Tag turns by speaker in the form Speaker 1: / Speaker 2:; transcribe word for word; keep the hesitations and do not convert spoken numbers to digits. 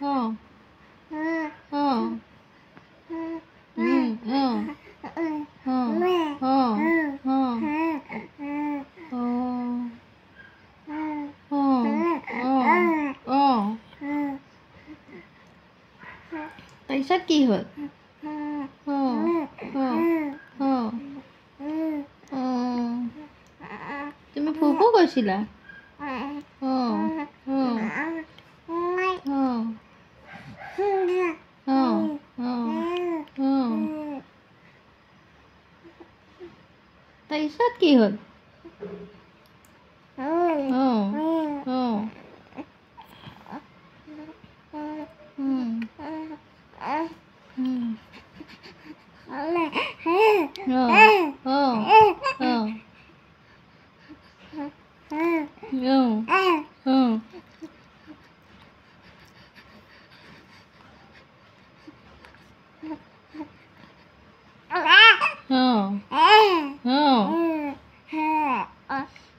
Speaker 1: Oh. Oh. Mm. Oh. Oh. Oh. Oh. Oh. Oh. Oh. তাৰপিছত কি হ'ল? Oh. Oh. Oh. Oh. তুমি ফুফু কৈছিলা? Oh. Oh. Oh. Oh. Oh. Oh. তাৰপিছত কি হ'ল? Oh. Oh. Hmm. Hmm. Oh. Oh. Oh. Oh. Oh. Oh. Oh. Oh.